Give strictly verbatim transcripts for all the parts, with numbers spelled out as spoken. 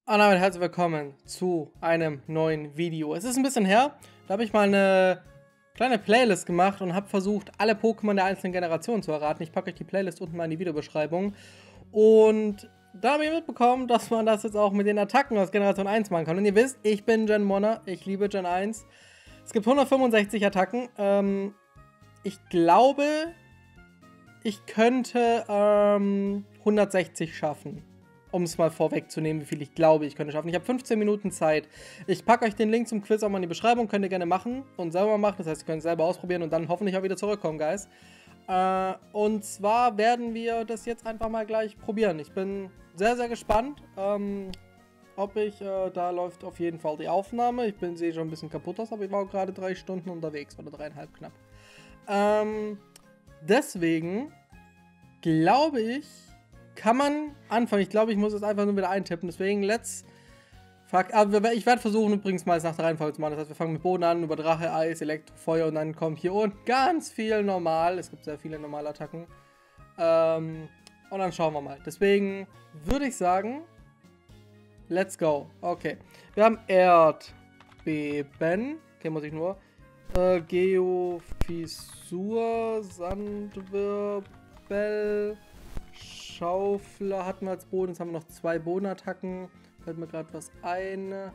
Und damit herzlich willkommen zu einem neuen Video. Es ist ein bisschen her, da habe ich mal eine kleine Playlist gemacht und habe versucht, alle Pokémon der einzelnen Generationen zu erraten. Ich packe euch die Playlist unten mal in die Videobeschreibung. Und da habe ich mitbekommen, dass man das jetzt auch mit den Attacken aus Generation eins machen kann. Und ihr wisst, ich bin Gen Monner, ich liebe Gen eins. Es gibt hundertfünfundsechzig Attacken. Ähm, ich glaube, ich könnte ähm, hundertsechzig schaffen. Um es mal vorwegzunehmen, wie viel ich glaube, ich könnte schaffen. Ich habe fünfzehn Minuten Zeit. Ich packe euch den Link zum Quiz auch mal in die Beschreibung. Könnt ihr gerne machen und selber machen. Das heißt, ihr könnt es selber ausprobieren und dann hoffentlich auch wieder zurückkommen, Guys. Äh, und zwar werden wir das jetzt einfach mal gleich probieren. Ich bin sehr, sehr gespannt, ähm, ob ich, äh, da läuft auf jeden Fall die Aufnahme. Ich bin sehe schon ein bisschen kaputt aus, aber ich war gerade drei Stunden unterwegs oder dreieinhalb knapp. Ähm, deswegen glaube ich, kann man anfangen. Ich glaube, ich muss es einfach nur wieder eintippen. Deswegen, let's fuck. Aber ich werde versuchen, übrigens mal es nach der Reihenfolge zu machen. Das heißt, wir fangen mit Boden an, über Drache, Eis, Elektro, Feuer und dann kommt hier unten ganz viel normal. Es gibt sehr viele Normalattacken. Ähm, und dann schauen wir mal. Deswegen würde ich sagen, let's go. Okay. Wir haben Erdbeben. Okay, muss ich nur. Äh, Geofissur, Sandwirbel. Schaufler hatten wir als Boden. Jetzt haben wir noch zwei Bodenattacken. Fällt mir gerade was ein.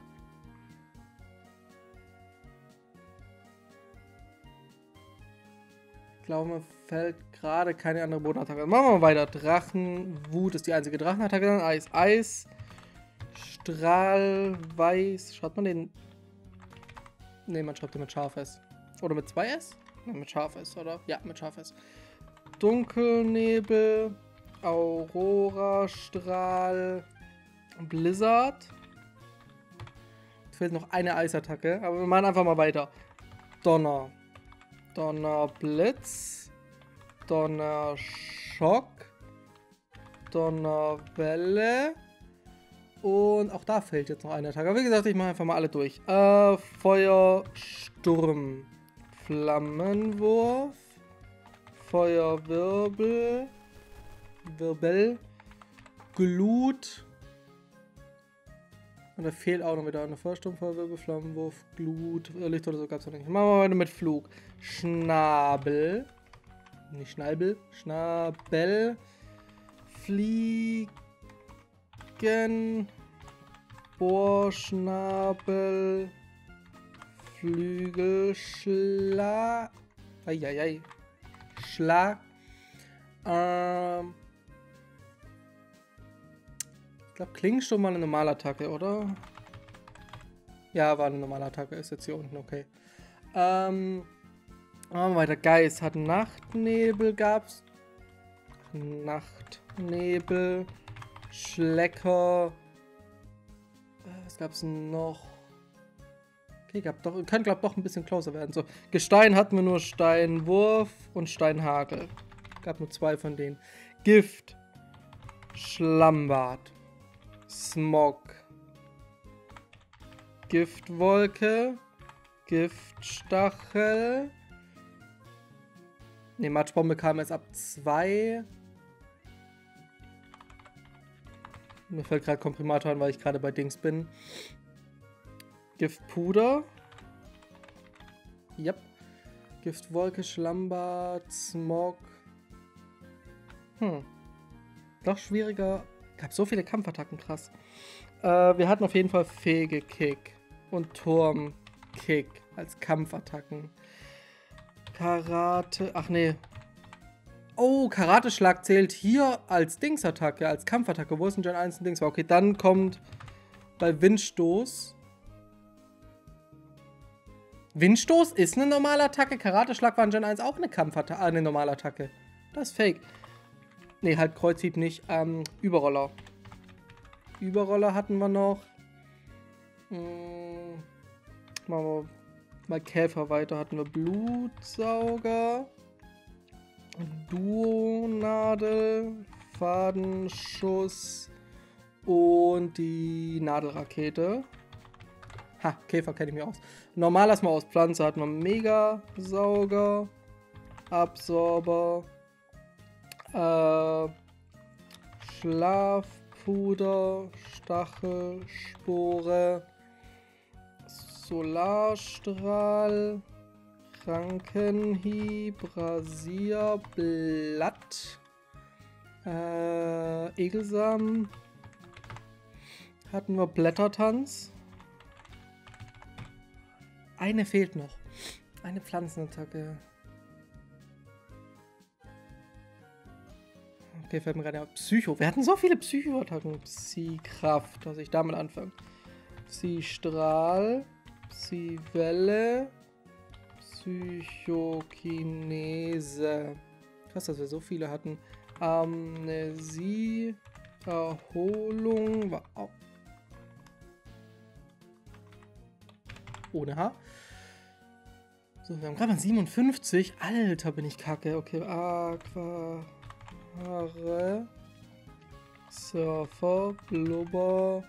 Ich glaube, mir fällt gerade keine andere Bodenattacke. Machen wir mal weiter. Drachenwut ist die einzige Drachenattacke. Eis, Eis. Strahl, Weiß. Schreibt man den? Ne, man schreibt den mit Scharf S. Oder mit zwei S? Ne, mit Scharf S, oder? Ja, mit Scharf S. Dunkelnebel. Aurora, Strahl, Blizzard. Es fehlt noch eine Eisattacke, aber wir machen einfach mal weiter. Donner. Donnerblitz. Donnerschock. Donnerwelle. Und auch da fehlt jetzt noch eine Attacke. Aber wie gesagt, ich mache einfach mal alle durch. Äh, Feuersturm. Flammenwurf. Feuerwirbel. Wirbel, Glut. Und da fehlt auch noch wieder eine Feuersturm, Feuerwirbel, Flammenwurf, Glut, Licht oder so gab es noch nicht. Machen wir weiter mit Flug. Schnabel. Nicht Schnalbel. Schnabel. Fliegen. Bohrschnabel. Flügelschlag. Eieiei. Schlag. Ähm. Ich glaube, Klingensturm war eine Normalattacke, oder? Ja, war eine Normalattacke. Ist jetzt hier unten, okay. Ähm. Machen wir weiter. Geist hat Nachtnebel, gab's. Nachtnebel. Schlecker. Was gab's noch? Okay, gab doch, kann glaube doch ein bisschen closer werden. So, Gestein hatten wir nur Steinwurf und Steinhagel. Gab nur zwei von denen. Gift. Schlammbad. Smog. Giftwolke. Giftstachel. Ne, Matschbombe kam erst ab zwei. Mir fällt gerade Komprimator an, weil ich gerade bei Dings bin. Giftpuder. Yep. Giftwolke, Schlammbad, Smog. Hm. Doch schwieriger. Gab so viele Kampfattacken, krass. Äh, wir hatten auf jeden Fall Fegekick und Turmkick als Kampfattacken. Karate. Ach nee. Oh, Karateschlag zählt hier als Dingsattacke, als Kampfattacke. Wo ist denn Gen eins ein Dings? Okay, dann kommt bei Windstoß. Windstoß ist eine normale Attacke. Karateschlag war in Gen eins auch eine Kampfattacke, eine normale Attacke. Das ist fake. Ne, halt Kreuzhieb nicht. Ähm, Überroller. Überroller hatten wir noch. Hm, machen wir mal Käfer weiter. Hatten wir Blutsauger. Duonadel. Fadenschuss. Und die Nadelrakete. Ha, Käfer kenne ich mir aus. Normal lassen wir aus. Pflanze hatten wir Megasauger, Absorber, äh, Schlafpulver, Puder, Stachelspore, Solarstrahl, Krankenhieb, Rasierblatt, äh, Egelsamen, hatten wir Blättertanz. Eine fehlt noch. Eine Pflanzenattacke. Okay, fällt mir gerade auf. Psycho. Wir hatten so viele Psycho-Attacken. Psy-Kraft, dass ich damit anfange. Psy-Strahl, Psy-Welle, Psychokinese. Krass, dass wir so viele hatten. Amnesie, Erholung, war auch ohne H. So, wir haben gerade mal siebenundfünfzig. Alter, bin ich kacke. Okay, Aqua, Haare, Surfer, Blubber,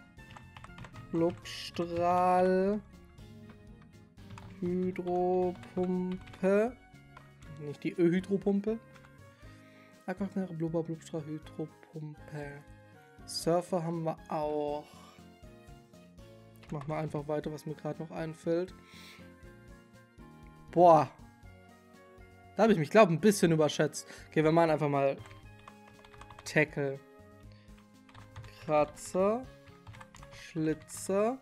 Blubstrahl, Hydropumpe. Nicht die Ö-Hydropumpe. Aquaquare, Blubber, Blubstrahl, Hydropumpe. Surfer haben wir auch. Ich mach mal einfach weiter, was mir gerade noch einfällt. Boah. Da habe ich mich, glaube ich, ein bisschen überschätzt. Okay, wir machen einfach mal Tackle. Kratzer. Schlitzer.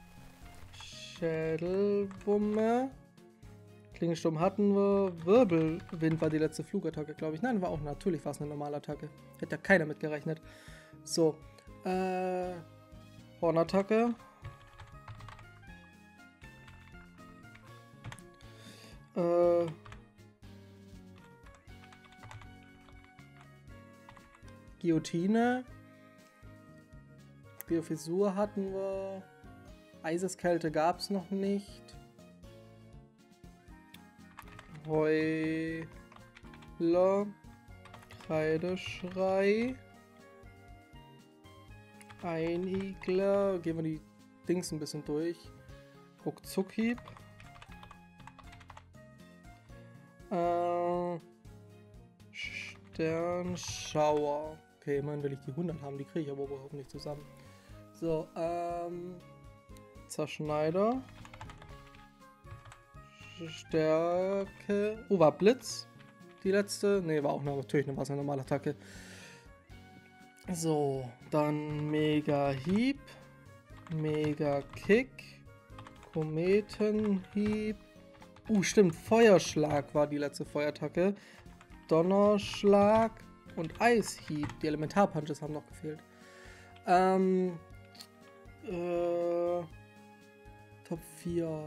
Schädelwumme. Klingensturm hatten wir. Wirbelwind war die letzte Flugattacke, glaube ich. Nein, war auch natürlich war es eine normale Attacke. Hätte ja keiner mit gerechnet. So. Äh. Hornattacke. Äh. Guillotine. Biofissur hatten wir. Eiseskälte gab es noch nicht. Heuler. Kreideschrei. Einigler. Gehen wir die Dings ein bisschen durch. Ruckzuckhieb. Äh, Sternschauer. Okay, immerhin will ich die hundert haben, die kriege ich aber überhaupt nicht zusammen. So, ähm, Zerschneider. Stärke. Oh, war Blitz die letzte? Ne, war auch eine, natürlich eine, eine normale Attacke. So, dann Mega Hieb. Mega Kick. Kometenhieb. Uh, stimmt, Feuerschlag war die letzte Feuerattacke. Donnerschlag und Eishieb. Die Elementarpunches haben noch gefehlt. Ähm, äh, Top vier.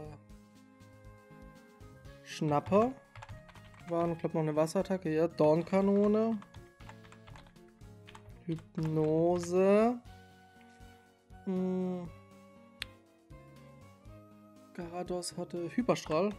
Schnapper. War, ich glaube, noch eine Wasserattacke. Ja, Dornkanone. Hypnose. Hm. Garados hatte Hyperstrahl.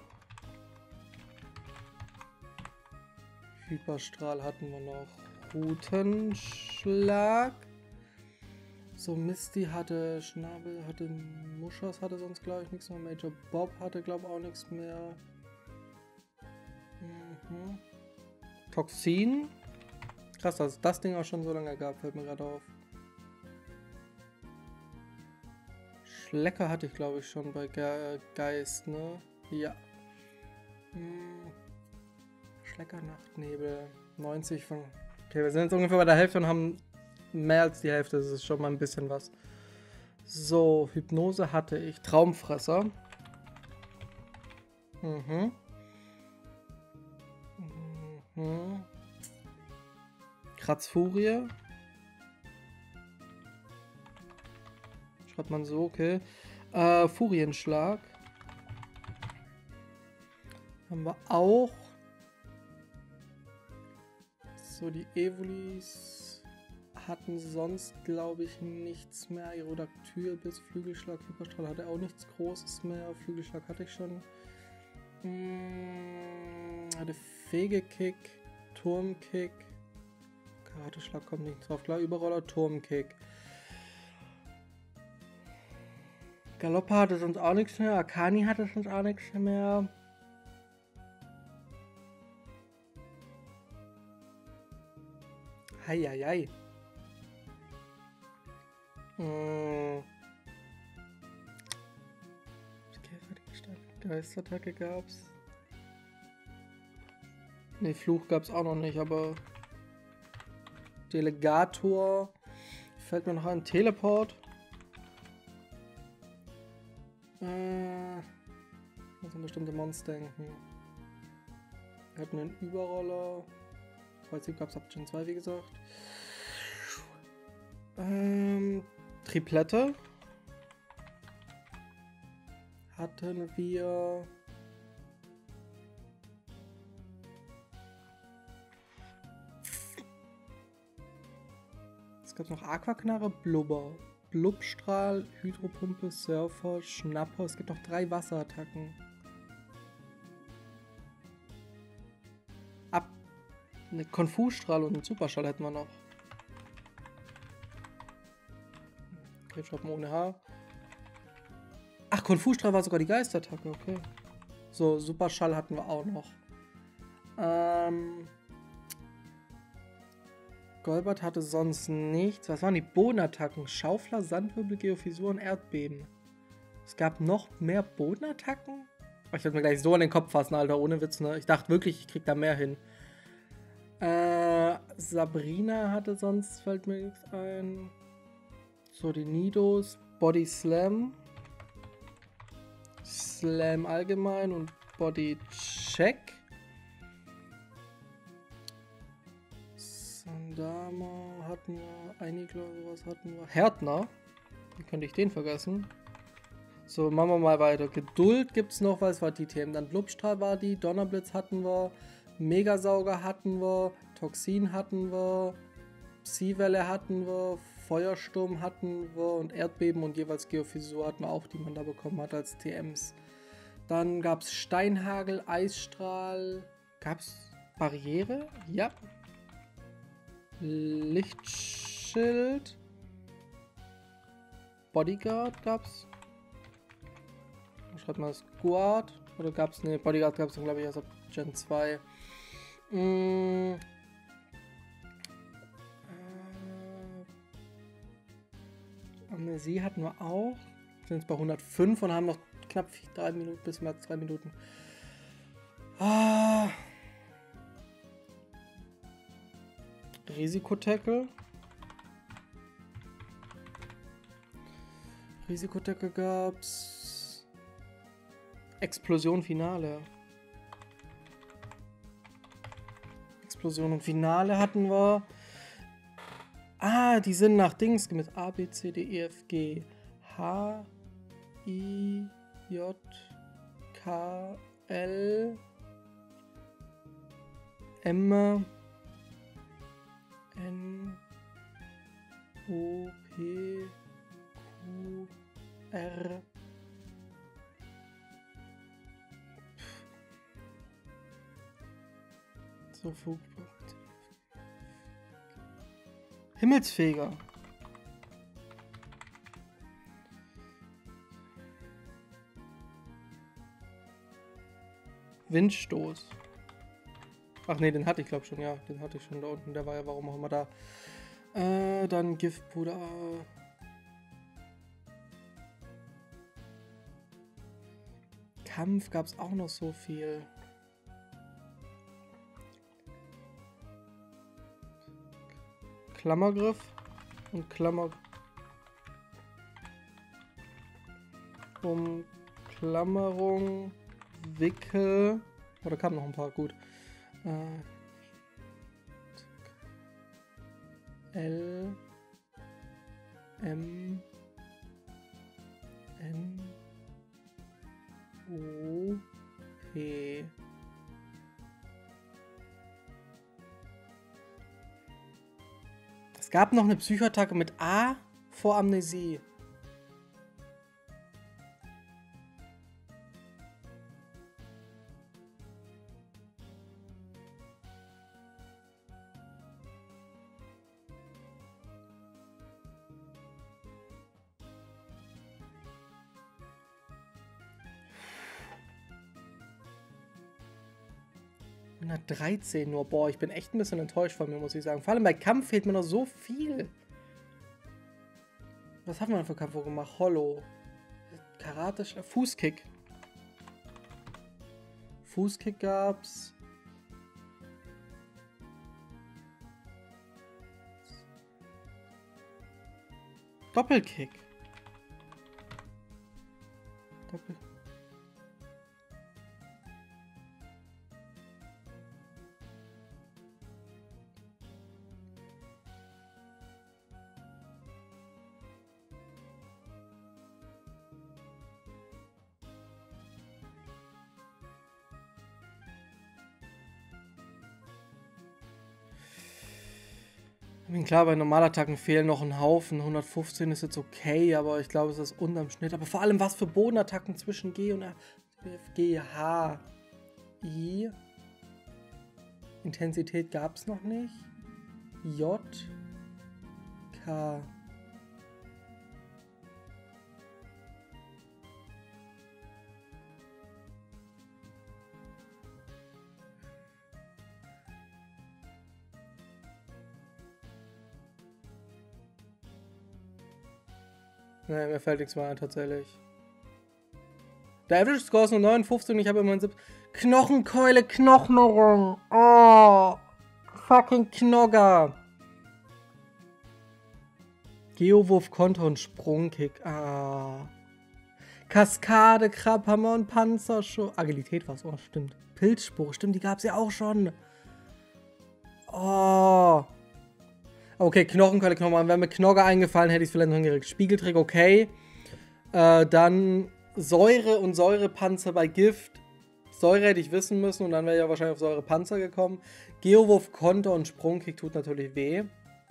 Hyperstrahl hatten wir noch. Rutenschlag. So, Misty hatte Schnabel, hatte Muschas, hatte sonst glaube ich nichts mehr. Major Bob hatte glaube ich auch nichts mehr. Mhm. Toxin. Krass, dass es das Ding auch schon so lange gab, fällt mir gerade auf. Schlecker hatte ich glaube ich schon bei Ge Geist, ne? Ja. Hm. Schlecker Nachtnebel. neunzig von. Okay, wir sind jetzt ungefähr bei der Hälfte und haben mehr als die Hälfte. Das ist schon mal ein bisschen was. So, Hypnose hatte ich. Traumfresser. Mhm. Mhm. Kratzfurie. Schreibt man so, okay. Äh, Furienschlag. Haben wir auch. So, die Evolis hatten sonst, glaube ich, nichts mehr. Aerodactyl bis Flügelschlag. Hyperstrahl hatte auch nichts Großes mehr. Flügelschlag hatte ich schon. Hm, hatte Fegekick, Turmkick. Karateschlag kommt nicht drauf. Klar, Überroller, Turmkick. Galoppa hatte sonst auch nichts mehr. Akani hatte sonst auch nichts mehr. Heieiei. Hm. Geistattacke gab's. Ne, Fluch gab's auch noch nicht, aber Delegator. Fällt mir noch ein Teleport. Äh, muss an bestimmte Monster denken. Wir hatten einen Überroller. Prinzip gab's ab Gen zwei, wie gesagt. Ähm, Triplette. Hatten wir. Es gab noch Aquaknarre, Blubber, Blubstrahl, Hydropumpe, Surfer, Schnapper. Es gibt noch drei Wasserattacken. Ab. Eine Konfusstrahl und einen Superschall hätten wir noch. Okay, shoppen ohne Haar. Ach, Konfusstrahl war sogar die Geistattacke, okay. So, Superschall hatten wir auch noch. Ähm. Golbert hatte sonst nichts. Was waren die Bodenattacken? Schaufler, Sandwirbel, Geophysuren, Erdbeben. Es gab noch mehr Bodenattacken? Oh, ich werde mir gleich so an den Kopf fassen, Alter, ohne Witz, ne? Ich dachte wirklich, ich krieg da mehr hin. Äh, Sabrina hatte sonst, fällt mir nichts ein. So, die Nidos, Body Slam. Slam allgemein und Body Check. Sandama hatten wir, einige sowas hatten wir. Härtner. Wie könnte ich den vergessen? So, machen wir mal weiter. Geduld gibt es noch, weil es war die Themen. Dann Blubstrahl war die, Donnerblitz hatten wir, Megasauger hatten wir, Toxin hatten wir, Psi-Welle hatten wir, Feuersturm hatten wir und Erdbeben und jeweils Geophysur hatten wir auch, die man da bekommen hat als T Ms. Dann gab es Steinhagel, Eisstrahl. Gab es Barriere? Ja. Lichtschild. Bodyguard gab's. Schreibt mal Squad. Oder gab's ne, Bodyguard gab's dann glaube ich erst ab Gen zwei. Mm. Äh. Amnesie hatten wir auch. Sind jetzt bei hundertfünf und haben noch knapp drei Minuten bis mehr als drei Minuten. Ah. Risikotackle. Risikotackle gab's. Explosion Finale. Explosion und Finale hatten wir. Ah, die sind nach Dings mit A, B, C, D, E, F, G, H, I, J, K, L, M, N, O, P, Q, R. So, Flugpunkt. Himmelsfeger. Windstoß. Ach nee, den hatte ich glaube schon, ja. Den hatte ich schon da unten. Der war ja warum auch immer da. Äh, dann Giftpuder. Kampf gab es auch noch so viel. Klammergriff und Klammer. Umklammerung. Wickel. Oder oh, kamen noch ein paar, gut. Äh, L M N O P. Es gab noch eine Psychoattacke mit A vor Amnesie. hundertdreizehn nur. Boah, ich bin echt ein bisschen enttäuscht von mir, muss ich sagen. Vor allem bei Kampf fehlt mir noch so viel. Was haben wir denn für Kampf gemacht? Hollow. Karate, Fußkick. Fußkick gab's. Doppelkick. Doppel. Ich bin klar, bei Normalattacken fehlen noch ein Haufen. hundertfünfzehn ist jetzt okay, aber ich glaube, es ist unterm Schnitt. Aber vor allem, was für Bodenattacken zwischen G und G, H, I. Intensität gab es noch nicht. J, K. Ne, mir fällt nichts mehr ein, tatsächlich. Der Average Score ist nur neunundfünfzig und ich habe immerhin siebzig. Knochenkeule, Knochnerung. Oh. Fucking Knogger. Geowurf, Konter und Sprungkick. Ah. Kaskade, Krabhammer und Panzerschuss. Agilität war es, oh, stimmt. Pilzspur, stimmt, die gab es ja auch schon. Oh. Okay, Knochenkeule, Knochen. Wäre mir Knogger eingefallen, hätte ich es vielleicht noch hingekriegt. Spiegeltrick, okay. Äh, dann Säure und Säurepanzer bei Gift. Säure hätte ich wissen müssen und dann wäre ich ja wahrscheinlich auf Säurepanzer gekommen. Geowurf, Konter und Sprungkick tut natürlich weh.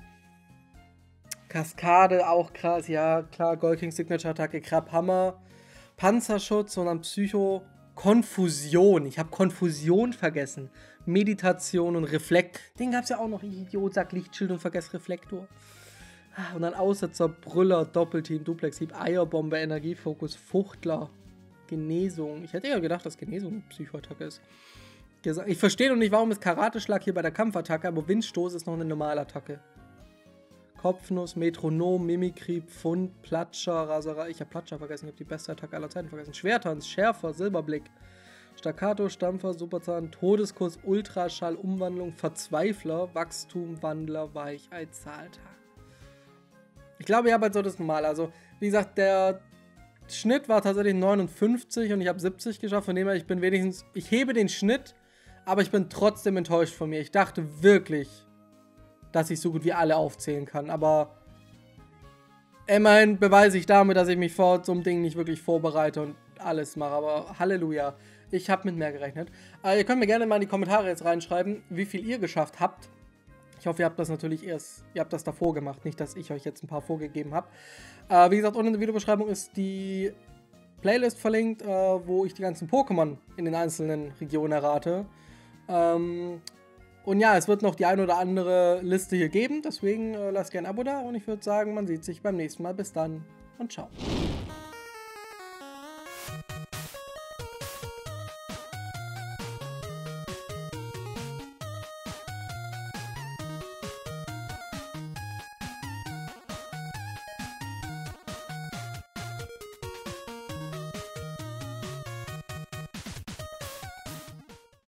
Kaskade, auch krass. Ja, klar, Gold King Signature Attacke, Krabhammer. Panzerschutz und dann Psycho. Konfusion. Ich habe Konfusion vergessen. Meditation und Reflekt. Den gab es ja auch noch. Idiot, sag Lichtschild und vergesst Reflektor. Und dann Aussetzer, Brüller, Doppelteam, Duplex-Hieb, Eierbombe, Energiefokus, Fuchtler, Genesung. Ich hätte ja gedacht, dass Genesung eine Psychoattacke ist. Ich verstehe noch nicht, warum ist Karateschlag hier bei der Kampfattacke, aber Windstoß ist noch eine Normalattacke. Kopfnuss, Metronom, Mimikry, Pfund, Platscher, Raserei. Ich habe Platscher vergessen, ich habe die beste Attacke aller Zeiten vergessen. Schwertanz, Schärfer, Silberblick, Staccato, Stampfer, Superzahn, Todeskuss, Ultraschall, Umwandlung, Verzweifler, Wachstum, Wandler, Weichei, Zahltag. Ich glaube, ich habe halt so das Normale. Also, wie gesagt, der Schnitt war tatsächlich neunundfünfzig und ich habe siebzig geschafft. Von dem her, ich bin wenigstens, ich hebe den Schnitt, aber ich bin trotzdem enttäuscht von mir. Ich dachte wirklich, dass ich so gut wie alle aufzählen kann, aber immerhin beweise ich damit, dass ich mich vor so einem Ding nicht wirklich vorbereite und alles mache, aber Halleluja, ich habe mit mehr gerechnet. Äh, ihr könnt mir gerne mal in die Kommentare jetzt reinschreiben, wie viel ihr geschafft habt. Ich hoffe, ihr habt das natürlich erst, ihr habt das davor gemacht, nicht, dass ich euch jetzt ein paar vorgegeben habe. Äh, wie gesagt, unten in der Videobeschreibung ist die Playlist verlinkt, äh, wo ich die ganzen Pokémon in den einzelnen Regionen errate. Ähm... Und ja, es wird noch die ein oder andere Liste hier geben, deswegen äh, lasst gerne ein Abo da und ich würde sagen, man sieht sich beim nächsten Mal. Bis dann und ciao.